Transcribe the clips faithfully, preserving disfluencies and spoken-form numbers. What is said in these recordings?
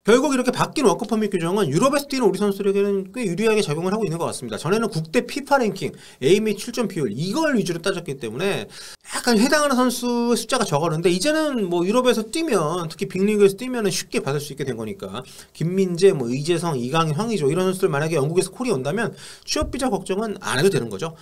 결국 이렇게 바뀐 워크퍼밋 규정은 유럽에서 뛰는 우리 선수들에게는 꽤 유리하게 작용을 하고 있는 것 같습니다. 전에는 국대 피파 랭킹, A매치 출전 비율 이걸 위주로 따졌기 때문에 약간 해당하는 선수의 숫자가 적었는데 이제는 뭐 유럽에서 뛰면 특히 빅리그에서 뛰면 쉽게 받을 수 있게 된 거니까 김민재, 뭐 의재성, 이강인, 황의조 이런 선수들 만약에 영국에서 콜이 온다면 취업 비자 걱정은 안 해도 되는 거죠.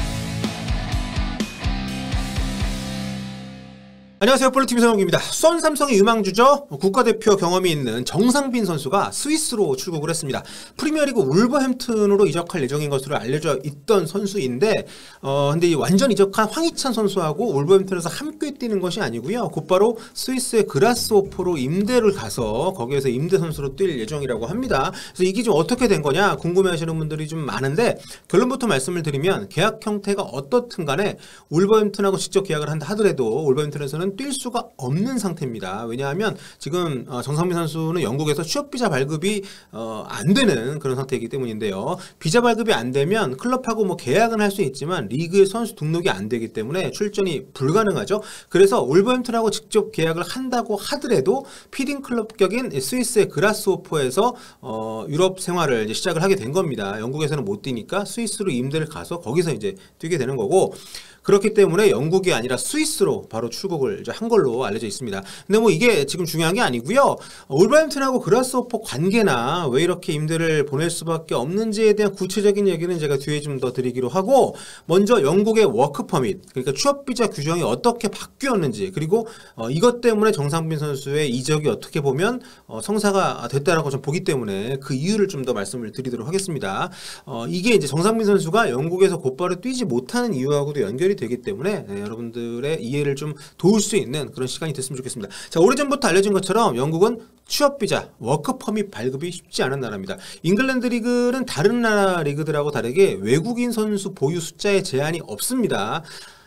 안녕하세요. 볼티비 성욱입니다. 수원 삼성의 유망주죠. 국가대표 경험이 있는 정상빈 선수가 스위스로 출국을 했습니다. 프리미어리그 울버햄튼으로 이적할 예정인 것으로 알려져 있던 선수인데 어 근데 이 완전 이적한 황희찬 선수하고 울버햄튼에서 함께 뛰는 것이 아니고요. 곧바로 스위스의 그라스호퍼로 임대를 가서 거기에서 임대 선수로 뛸 예정이라고 합니다. 그래서 이게 좀 어떻게 된 거냐 궁금해하시는 분들이 좀 많은데 결론부터 말씀을 드리면 계약 형태가 어떻든 간에 울버햄튼하고 직접 계약을 한다 하더라도 울버햄튼에서는 뛸 수가 없는 상태입니다. 왜냐하면 지금 정상빈 선수는 영국에서 취업비자 발급이 어, 안 되는 그런 상태이기 때문인데요. 비자 발급이 안 되면 클럽하고 뭐 계약은 할 수 있지만 리그의 선수 등록이 안 되기 때문에 출전이 불가능하죠. 그래서 울버햄튼하고 직접 계약을 한다고 하더라도 피딩 클럽격인 스위스의 그라스호퍼에서 어, 유럽 생활을 이제 시작을 하게 된 겁니다. 영국에서는 못 뛰니까 스위스로 임대를 가서 거기서 이제 뛰게 되는 거고 그렇기 때문에 영국이 아니라 스위스로 바로 출국을 이제 한 걸로 알려져 있습니다. 근데 뭐 이게 지금 중요한 게 아니고요. 울버햄튼하고 그라스호퍼 관계나 왜 이렇게 임대를 보낼 수밖에 없는지에 대한 구체적인 얘기는 제가 뒤에 좀 더 드리기로 하고 먼저 영국의 워크퍼밋 그러니까 취업비자 규정이 어떻게 바뀌었는지 그리고 어 이것 때문에 정상빈 선수의 이적이 어떻게 보면 어 성사가 됐다라고 좀 보기 때문에 그 이유를 좀 더 말씀을 드리도록 하겠습니다. 어 이게 이제 정상빈 선수가 영국에서 곧바로 뛰지 못하는 이유하고도 연결이 되기 때문에 네, 여러분들의 이해를 좀 도울 수 있는 그런 시간이 됐으면 좋겠습니다. 자, 오래전부터 알려진 것처럼 영국은 취업비자, 워크퍼밋 발급이 쉽지 않은 나라입니다. 잉글랜드 리그는 다른 나라 리그들하고 다르게 외국인 선수 보유 숫자에 제한이 없습니다.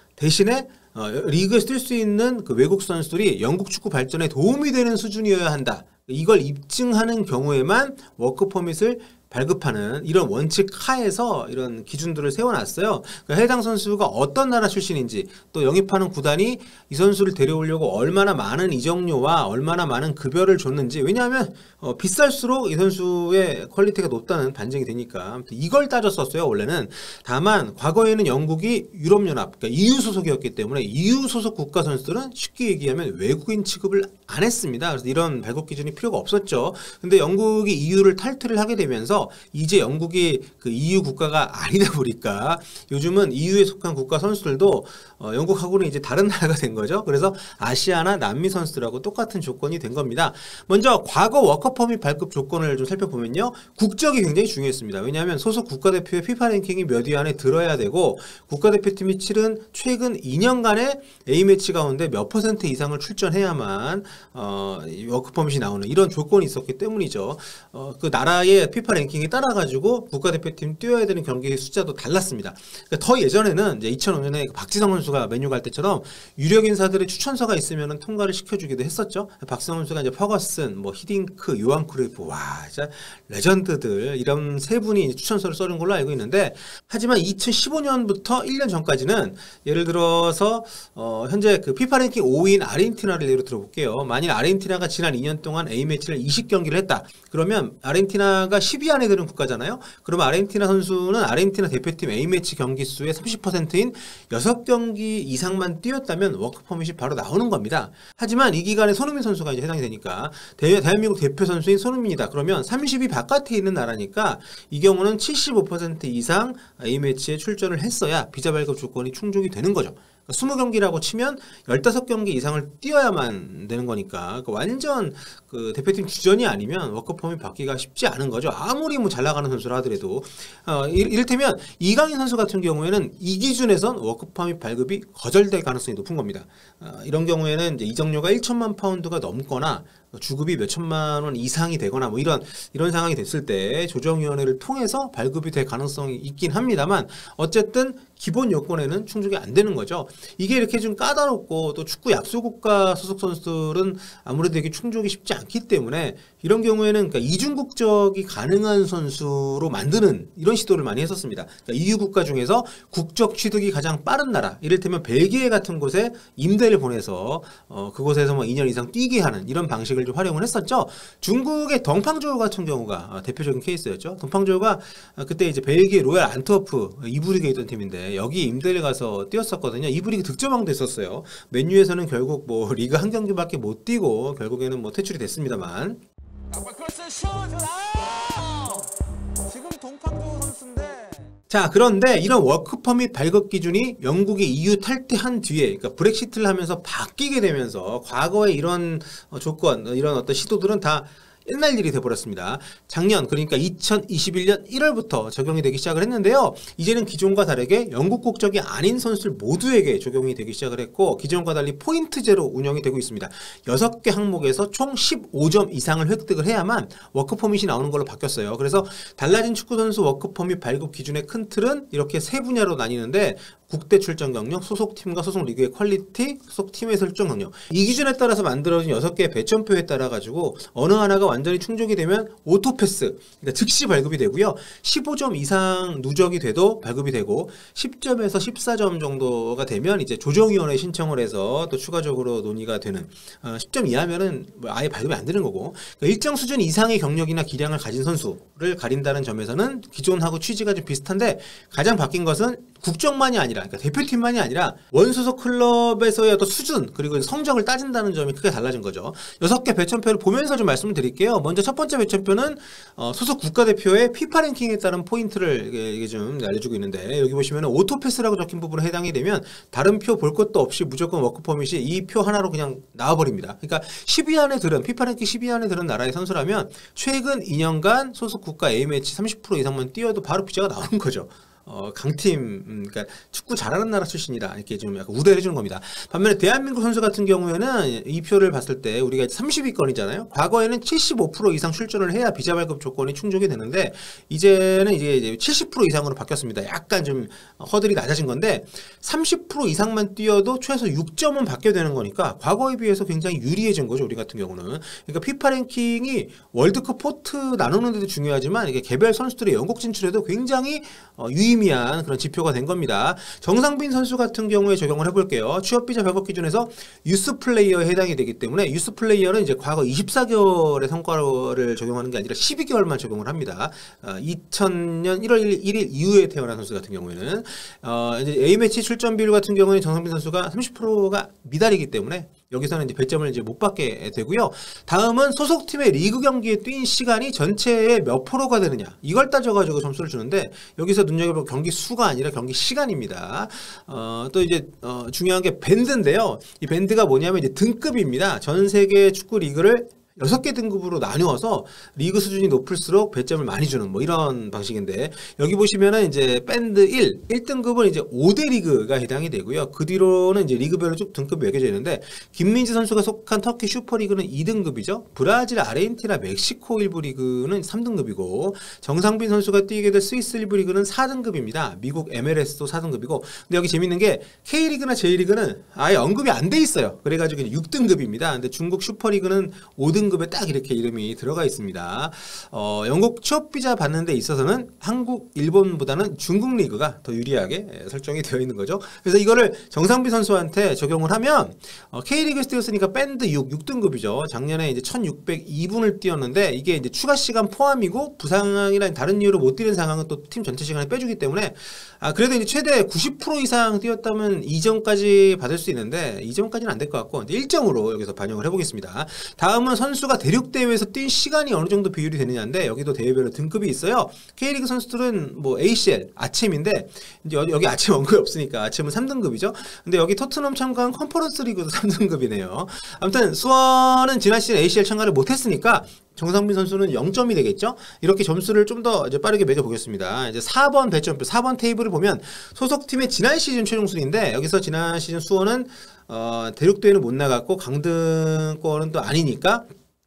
대신에 어, 리그에서 뛸 수 있는 그 외국 선수들이 영국 축구 발전에 도움이 되는 수준이어야 한다. 이걸 입증하는 경우에만 워크퍼밋을 발급하는 이런 원칙 하에서 이런 기준들을 세워놨어요. 그러니까 해당 선수가 어떤 나라 출신인지 또 영입하는 구단이 이 선수를 데려오려고 얼마나 많은 이적료와 얼마나 많은 급여를 줬는지 왜냐하면 어, 비쌀수록 이 선수의 퀄리티가 높다는 반증이 되니까 이걸 따졌었어요. 원래는. 다만 과거에는 영국이 유럽연합 그러니까 이유 소속이었기 때문에 이유 소속 국가 선수들은 쉽게 얘기하면 외국인 취급을 안 했습니다. 그래서 이런 발급 기준이 필요가 없었죠. 근데 영국이 이유를 탈퇴를 하게 되면서 이제 영국이 그 이유 국가가 아니다 보니까 요즘은 이유에 속한 국가 선수들도 어, 영국하고는 이제 다른 나라가 된 거죠. 그래서 아시아나 남미 선수들하고 똑같은 조건이 된 겁니다. 먼저 과거 워커퍼밋 발급 조건을 좀 살펴보면요. 국적이 굉장히 중요했습니다. 왜냐하면 소속 국가대표의 피파 랭킹이 몇 위 안에 들어야 되고 국가대표팀이 치른 최근 이 년간의 A매치 가운데 몇 퍼센트 이상을 출전해야만 어, 워크퍼밋이 나오는 이런 조건이 있었기 때문이죠. 어, 그 나라의 피파 랭킹에 따라가지고 국가대표팀 뛰어야 되는 경기 숫자도 달랐습니다. 그러니까 더 예전에는 이제 이천오 년에 박지성 선수가 맨유 갈 때처럼 유력 인사들의 추천서가 있으면 통과를 시켜주기도 했었죠. 박지성 선수가 이제 퍼거슨, 뭐 히딩크, 요한 크루이프, 와, 진짜 레전드들 이런 세 분이 추천서를 써준 걸로 알고 있는데 하지만 이천십오 년부터 일 년 전까지는 예를 들어서 어, 현재 그 피파 랭킹 오 위인 아르헨티나를 예로 들어볼게요. 만일 아르헨티나가 지난 이 년 동안 A매치를 이십 경기를 했다. 그러면 아르헨티나가 십 위 안에 드는 국가잖아요. 그러면 아르헨티나 선수는 아르헨티나 대표팀 A매치 경기 수의 삼십 퍼센트인 여섯 경기 이상만 뛰었다면 워크퍼밋이 바로 나오는 겁니다. 하지만 이 기간에 손흥민 선수가 이제 해당이 되니까 대, 대한민국 대표 선수인 손흥민이다. 그러면 삼십 위 바깥에 있는 나라니까 이 경우는 칠십오 퍼센트 이상 A매치에 출전을 했어야 비자 발급 조건이 충족이 되는 거죠. 이십 경기라고 치면 십오 경기 이상을 뛰어야만 되는 거니까 완전 그 대표팀 주전이 아니면 워크퍼밋 받기가 쉽지 않은 거죠. 아무리 뭐 잘 나가는 선수라 하더라도 어, 이를테면 이강인 선수 같은 경우에는 이 기준에선 워크퍼밋 발급이 거절될 가능성이 높은 겁니다. 어, 이런 경우에는 이제 이적료가 천만 파운드가 넘거나 주급이 몇 천만 원 이상이 되거나 뭐 이런 이런 상황이 됐을 때 조정위원회를 통해서 발급이 될 가능성이 있긴 합니다만 어쨌든 기본 요건에는 충족이 안 되는 거죠. 이게 이렇게 좀 까다롭고 또 축구 약소국가 소속 선수들은 아무래도 이게 충족이 쉽지 않기 때문에 이런 경우에는 그러니까 이중 국적이 가능한 선수로 만드는 이런 시도를 많이 했었습니다. 그러니까 이유 국가 중에서 국적 취득이 가장 빠른 나라, 이를테면 벨기에 같은 곳에 임대를 보내서 어, 그곳에서 뭐 이 년 이상 뛰게 하는 이런 방식을 좀 활용을 했었죠. 중국의 덩팡조우 같은 경우가 어, 대표적인 케이스였죠. 덩팡조우가 어, 그때 이제 벨기에 로얄 안트워프 이 부 리그에 있던 팀인데 여기 임대를 가서 뛰었었거든요. 이 부 리그 득점왕도 했었어요. 맨유에서는 결국 뭐 리그 한 경기밖에 못 뛰고 결국에는 뭐 퇴출이 됐습니다만. 지금 동팡조 선수인데. 자, 그런데 이런 워크퍼밋 발급 기준이 영국이 이유 탈퇴한 뒤에, 그러니까 브렉시트를 하면서 바뀌게 되면서 과거의 이런 조건, 이런 어떤 시도들은 다 옛날 일이 돼버렸습니다. 작년, 그러니까 이천이십일 년 일월부터 적용이 되기 시작을 했는데요. 이제는 기존과 다르게 영국 국적이 아닌 선수들 모두에게 적용이 되기 시작을 했고, 기존과 달리 포인트제로 운영이 되고 있습니다. 여섯 개 항목에서 총 십오 점 이상을 획득을 해야만 워크퍼밋이 나오는 걸로 바뀌었어요. 그래서 달라진 축구선수 워크퍼밋 발급 기준의 큰 틀은 이렇게 세 분야로 나뉘는데, 국대 출전 경력, 소속팀과 소속리그의 퀄리티, 소속팀의 설정 경력, 이 기준에 따라서 만들어진 여섯 개의 배점표에 따라 가지고 어느 하나가 완전히 충족이 되면 오토패스, 그러니까 즉시 발급이 되고요. 십오 점 이상 누적이 돼도 발급이 되고, 십 점에서 십사 점 정도가 되면 이제 조정위원회에 신청을 해서 또 추가적으로 논의가 되는, 어, 십 점 이하면은 뭐 아예 발급이 안 되는 거고, 그러니까 일정 수준 이상의 경력이나 기량을 가진 선수를 가린다는 점에서는 기존하고 취지가 좀 비슷한데, 가장 바뀐 것은 국적만이 아니라, 그러니까 대표팀만이 아니라 원소속 클럽에서의 어떤 수준, 그리고 성적을 따진다는 점이 크게 달라진 거죠. 여섯 개 배점표를 보면서 좀 말씀을 드릴게요. 먼저 첫 번째 배점표는 어, 소속 국가대표의 피파 랭킹에 따른 포인트를 이게, 이게 좀 알려주고 있는데, 여기 보시면 오토패스라고 적힌 부분에 해당이 되면 다른 표 볼 것도 없이 무조건 워크퍼밋이 이 표 하나로 그냥 나와버립니다. 그러니까 십 위 안에 들은, 피파 랭킹 십 위 안에 들은 나라의 선수라면 최근 이 년간 소속 국가 A매치 삼십 퍼센트 이상만 뛰어도 바로 비자가 나오는 거죠. 어, 강팀, 음, 그러니까 축구 잘하는 나라 출신이다, 이렇게 좀 약간 우대를 해주는 겁니다. 반면에 대한민국 선수 같은 경우에는 이 표를 봤을 때 우리가 삼십 위권이잖아요. 과거에는 칠십오 퍼센트 이상 출전을 해야 비자 발급 조건이 충족이 되는데, 이제는 이제 칠십 퍼센트 이상으로 바뀌었습니다. 약간 좀 허들이 낮아진 건데, 삼십 퍼센트 이상만 뛰어도 최소 육 점은 받게 되는 거니까 과거에 비해서 굉장히 유리해진 거죠, 우리 같은 경우는. 그러니까 피파 랭킹이 월드컵 포트 나누는 데도 중요하지만, 이게 개별 선수들의 영국 진출에도 굉장히 어, 유의 미한 그런 지표가 된 겁니다. 정상빈 선수 같은 경우에 적용을 해볼게요. 취업비자 발급 기준에서 유스 플레이어에 해당이 되기 때문에, 유스 플레이어는 이제 과거 이십사 개월의 성과를 적용하는 게 아니라 십이 개월만 적용을 합니다. 어, 이천 년 일월 일 일 이후에 태어난 선수 같은 경우에는 어, 이제 A매치 출전 비율 같은 경우에는 정상빈 선수가 삼십 퍼센트가 미달이기 때문에 여기서는 이제 배점을 이제 못 받게 되고요. 다음은 소속팀의 리그 경기에 뛴 시간이 전체의 몇 프로가 되느냐, 이걸 따져가지고 점수를 주는데, 여기서 눈여겨볼 경기 수가 아니라 경기 시간입니다. 어, 또 이제 어, 중요한 게 밴드인데요. 이 밴드가 뭐냐면 이제 등급입니다. 전 세계 축구 리그를 여섯 개 등급으로 나누어서 리그 수준이 높을수록 배점을 많이 주는 뭐 이런 방식인데, 여기 보시면은 이제 밴드 일, 일 등급은 이제 오 대 리그가 해당이 되고요. 그 뒤로는 이제 리그별로 쭉 등급이 매겨져 있는데, 김민지 선수가 속한 터키 슈퍼리그는 이 등급이죠. 브라질, 아르헨티나, 멕시코 일부 리그는 삼 등급이고, 정상빈 선수가 뛰게 될 스위스 일부 리그는 사 등급입니다. 미국 엠엘에스도 사 등급이고, 근데 여기 재밌는 게 K리그나 J리그는 아예 언급이 안 돼 있어요. 그래가지고 육 등급입니다. 근데 중국 슈퍼리그는 오 등급 등급에 딱 이렇게 이름이 들어가 있습니다. 어, 영국 취업비자 받는 데 있어서는 한국, 일본보다는 중국 리그가 더 유리하게 설정이 되어 있는 거죠. 그래서 이거를 정상빈 선수한테 적용을 하면 어, K리그에서 뛰었으니까 밴드 육, 육 등급이죠. 작년에 이제 천육백이 분을 뛰었는데, 이게 이제 추가 시간 포함이고 부상이나 다른 이유로 못 뛰는 상황은 또 팀 전체 시간을 빼주기 때문에, 아, 그래도 이제 최대 구십 퍼센트 이상 뛰었다면 이 점까지 받을 수 있는데, 이 점까지는 안 될 것 같고 일 점으로 여기서 반영을 해보겠습니다. 다음은 선수가 대륙대회에서 뛴 시간이 어느 정도 비율이 되느냐인데, 여기도 대회별로 등급이 있어요. K리그 선수들은 뭐 에이씨엘, 아챔인데, 이제 여기 아챔 언급이 없으니까 아챔은 삼 등급이죠. 근데 여기 토트넘 참가한 컨퍼런스 리그도 삼 등급이네요. 아무튼 수원은 지난 시즌 에이씨엘 참가를 못했으니까 정상빈 선수는 영 점이 되겠죠. 이렇게 점수를 좀 더 이제 빠르게 매겨보겠습니다. 이제 사 번 배점표, 사 번 테이블을 보면 소속팀의 지난 시즌 최종 순위인데, 여기서 지난 시즌 수원은 어, 대륙대회는 못 나갔고 강등권은 또 아니니까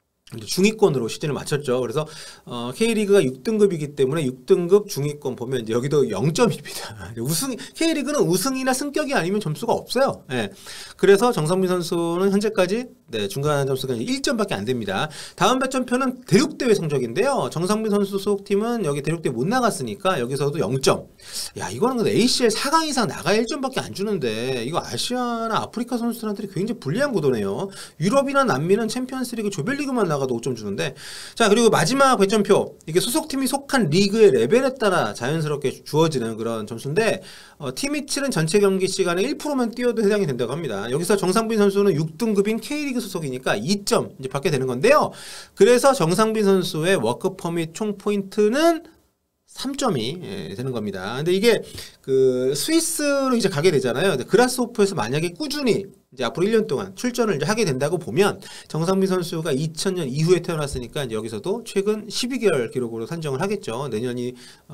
중위권으로 시즌을 마쳤죠. 그래서 어, K리그가 육 등급이기 때문에 육 등급 중위권 보면 이제 여기도 영 점입니다. 우승 K리그는 우승이나 승격이 아니면 점수가 없어요. 예. 그래서 정상빈 선수는 현재까지 네, 중간 점수가 일 점밖에 안 됩니다. 다음 배점표는 대륙대회 성적인데요. 정상빈 선수 소속팀은 여기 대륙대회 못 나갔으니까 여기서도 영 점. 야, 이거는 근데 에이씨엘 사 강 이상 나가야 일 점밖에 안 주는데 이거 아시아나 아프리카 선수들한테 굉장히 불리한 구도네요. 유럽이나 남미는 챔피언스리그 조별리그만 나가도 오 점 주는데. 자, 그리고 마지막 배점표. 이게 소속팀이 속한 리그의 레벨에 따라 자연스럽게 주어지는 그런 점수인데 어, 팀이 치른 전체 경기 시간에 일 퍼센트만 뛰어도 해당이 된다고 합니다. 여기서 정상빈 선수는 육 등급인 K리그 소속이니까 이 점 이제 받게 되는 건데요. 그래서 정상빈 선수의 워크 퍼밋 총 포인트는 삼 점이 예, 되는 겁니다. 근데 이게 그 스위스로 이제 가게 되잖아요. 근데 그라스호퍼에서 만약에 꾸준히 이제 앞으로 일 년 동안 출전을 이제 하게 된다고 보면 정상빈 선수가 이천 년 이후에 태어났으니까 이제 여기서도 최근 십이 개월 기록으로 산정을 하겠죠. 내년이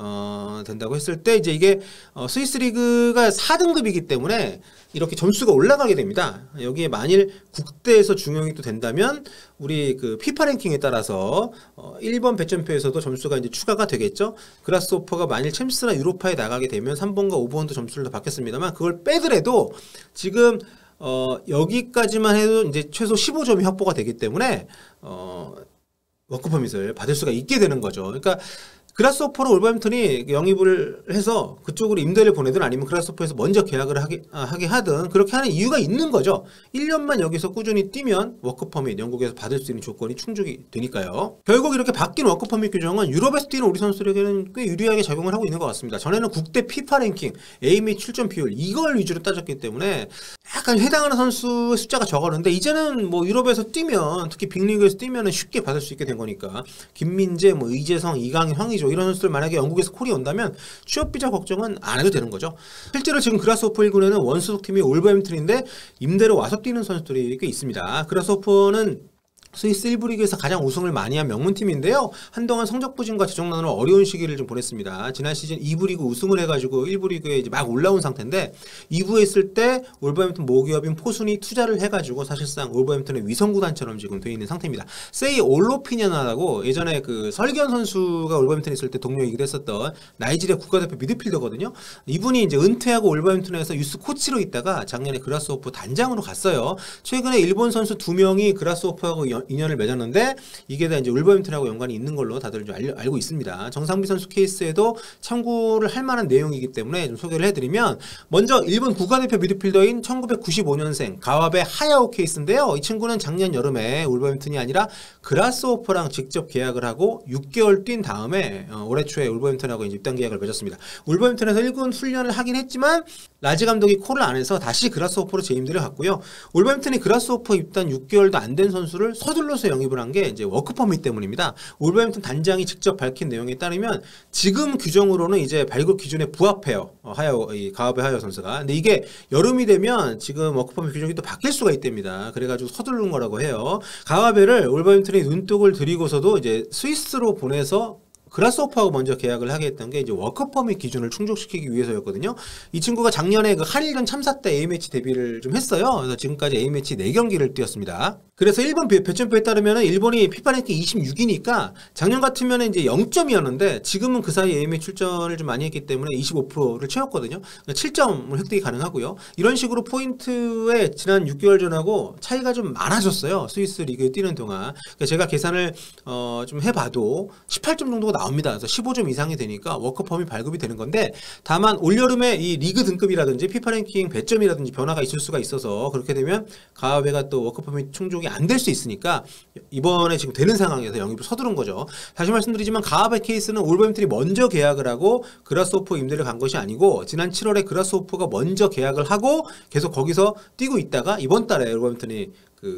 어, 된다고 했을 때 이제 이게 어, 스위스 리그가 사 등급이기 때문에 이렇게 점수가 올라가게 됩니다. 여기에 만일 국대에서 중용이 또 된다면 우리 그 피파 랭킹에 따라서 어, 일 번 배점표에서도 점수가 이제 추가가 되겠죠. 그라스호퍼가 만일 챔스나 유로파에 나가게 되면 삼 번과 오 번도 점수를 더 받겠습니다만 그걸 빼더라도 지금 어, 여기까지만 해도 이제 최소 십오 점이 확보가 되기 때문에 어, 워크퍼밋을 받을 수가 있게 되는 거죠. 그러니까 그라스호퍼로 올버햄튼이 영입을 해서 그쪽으로 임대를 보내든 아니면 그라스호퍼에서 먼저 계약을 하게, 아, 하게 하든 그렇게 하는 이유가 있는 거죠. 일 년만 여기서 꾸준히 뛰면 워크퍼밋 영국에서 받을 수 있는 조건이 충족이 되니까요. 결국 이렇게 바뀐 워크퍼밋 규정은 유럽에서 뛰는 우리 선수들에게는 꽤 유리하게 작용을 하고 있는 것 같습니다. 전에는 국대 피파 랭킹, 에이 및 출전 비율 이걸 위주로 따졌기 때문에 약간 해당하는 선수의 숫자가 적었는데 이제는 뭐 유럽에서 뛰면 특히 빅리그에서 뛰면 쉽게 받을 수 있게 된 거니까 김민재, 뭐 이재성, 이강인, 황의조 이런 선수들 만약에 영국에서 콜이 온다면 취업 비자 걱정은 안 해도 되는 거죠. 실제로 지금 그라스호퍼 일 군에는 원소속팀이 올버햄튼인데 임대로 와서 뛰는 선수들이 꽤 있습니다. 그라스호퍼는 스위스 일 부 리그에서 가장 우승을 많이 한 명문팀인데요. 한동안 성적 부진과 재정난으로 어려운 시기를 좀 보냈습니다. 지난 시즌 이 부 리그 우승을 해가지고 일 부 리그에 이제 막 올라온 상태인데 이 부에 있을 때 올버햄튼 모기업인 포순이 투자를 해가지고 사실상 올버햄튼의 위성구단처럼 지금 되어 있는 상태입니다. 세이 올로피냐나라고 예전에 그 설견 선수가 올버햄튼에 있을 때 동료이기도 했었던 나이지리아 국가대표 미드필더거든요. 이분이 이제 은퇴하고 올버햄튼에서 유스 코치로 있다가 작년에 그라스호퍼 단장으로 갔어요. 최근에 일본 선수 두 명이 그라스호퍼하고 연 인연을 맺었는데 이게 다 이제 울버햄튼하고 연관이 있는 걸로 다들 좀 알려, 알고 있습니다. 정상빈 선수 케이스에도 참고를 할 만한 내용이기 때문에 좀 소개를 해드리면 먼저 일본 국가대표 미드필더인 천구백구십오 년생 가와베 하야오 케이스인데요. 이 친구는 작년 여름에 울버햄튼이 아니라 그라스호퍼랑 직접 계약을 하고 육 개월 뛴 다음에 어, 올해 초에 울버햄튼하고 이제 입단 계약을 맺었습니다. 울버햄튼에서 일 군 훈련을 하긴 했지만 라지 감독이 콜을 안 해서 다시 그라스호퍼로 재임대를 갔고요. 울버햄튼이 그라스호퍼 입단 육 개월도 안 된 선수를 서둘러서 영입을 한 게 이제 워크퍼밋 때문입니다. 올버햄튼 단장이 직접 밝힌 내용에 따르면 지금 규정으로는 이제 발급 기준에 부합해요. 어, 하야오, 이 가와베 하야오 선수가. 근데 이게 여름이 되면 지금 워크퍼밋 규정이 또 바뀔 수가 있답니다. 그래가지고 서두른 거라고 해요. 가와베를 올버햄튼이 눈독을 들이고서도 이제 스위스로 보내서 그라스호퍼하고 먼저 계약을 하게 했던 게 이제 워크퍼밋 기준을 충족시키기 위해서였거든요. 이 친구가 작년에 그 한일전 참사 때 A매치 데뷔를 좀 했어요. 그래서 지금까지 A매치 네 경기를 뛰었습니다. 그래서 일본 배점표에 따르면 일본이 피파 랭킹 이십육 위니까 작년 같으면 이제 영 점이었는데 지금은 그 사이 A매치 출전을 좀 많이 했기 때문에 이십오 퍼센트를 채웠거든요. 그러니까 칠 점을 획득이 가능하고요. 이런 식으로 포인트에 지난 육 개월 전하고 차이가 좀 많아졌어요. 스위스 리그에 뛰는 동안. 그러니까 제가 계산을 어 좀 해봐도 십팔 점 정도가 나옵니다. 그래서 십오 점 이상이 되니까 워크퍼밋 발급이 되는 건데 다만 올여름에 이 리그 등급이라든지 피파 랭킹 배점이라든지 변화가 있을 수가 있어서 그렇게 되면 가와베가 또 워크퍼밋 충족이 안 될 수 있으니까 이번에 지금 되는 상황에서 영입을 서두른 거죠. 다시 말씀드리지만 가와베 케이스는 올버햄튼이 먼저 계약을 하고 그라스호퍼 임대를 간 것이 아니고 지난 칠월에 그라스호퍼가 먼저 계약을 하고 계속 거기서 뛰고 있다가 이번 달에 올버햄튼이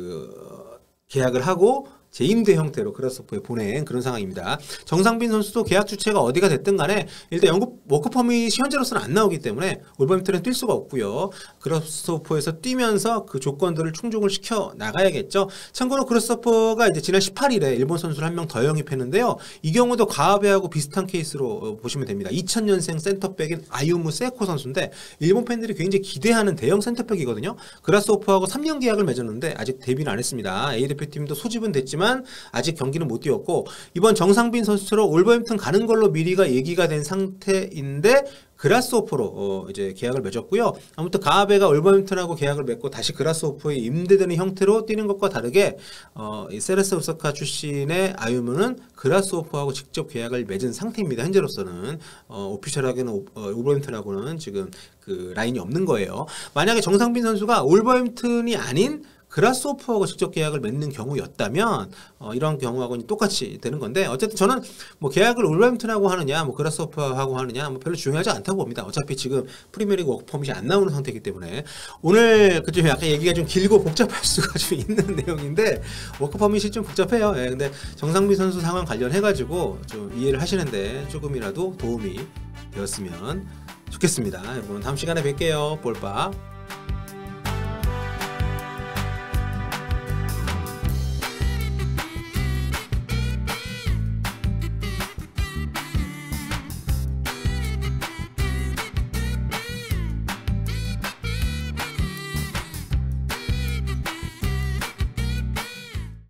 그 계약을 하고 재임대 형태로 그라스호퍼에 보낸 그런 상황입니다. 정상빈 선수도 계약 주체가 어디가 됐든 간에 일단 영국 워크퍼밋이 현재로서는 안 나오기 때문에 올버햄튼은 뛸 수가 없고요. 그라스호퍼에서 뛰면서 그 조건들을 충족을 시켜 나가야겠죠. 참고로 그라스호퍼가 이제 지난 십팔 일에 일본 선수를 한 명 더 영입했는데요. 이 경우도 가와베하고 비슷한 케이스로 보시면 됩니다. 이천 년생 센터백인 아유무 세코 선수인데 일본 팬들이 굉장히 기대하는 대형 센터백이거든요. 그라스호퍼하고 삼 년 계약을 맺었는데 아직 데뷔는 안 했습니다. A 대표팀도 소집은 됐지만 있지만 아직 경기는 못 뛰었고 이번 정상빈 선수처럼 올버햄튼 가는 걸로 미리가 얘기가 된 상태인데 그라스오퍼로 어 이제 계약을 맺었고요. 아무튼 가하베가 올버햄튼하고 계약을 맺고 다시 그라스오퍼에 임대되는 형태로 뛰는 것과 다르게 어 이 세레스 오사카 출신의 아유무는 그라스오퍼하고 직접 계약을 맺은 상태입니다. 현재로서는 어 오피셜하게는 오, 어, 올버햄튼하고는 지금 그 라인이 없는 거예요. 만약에 정상빈 선수가 올버햄튼이 아닌 그라스오퍼하고 직접 계약을 맺는 경우였다면 어, 이런 경우하고는 똑같이 되는 건데 어쨌든 저는 뭐 계약을 올버햄튼하고 하느냐 뭐 그라스오퍼하고 하느냐 뭐 별로 중요하지 않다고 봅니다. 어차피 지금 프리미어리그 워크퍼밋이 안 나오는 상태이기 때문에 오늘 그좀 약간 얘기가 좀 길고 복잡할 수가 좀 있는 내용인데 워크퍼밋이 좀 복잡해요. 예, 근데 정상빈 선수 상황 관련해 가지고 좀 이해를 하시는데 조금이라도 도움이 되었으면 좋겠습니다. 여러분 다음 시간에 뵐게요. 볼빠.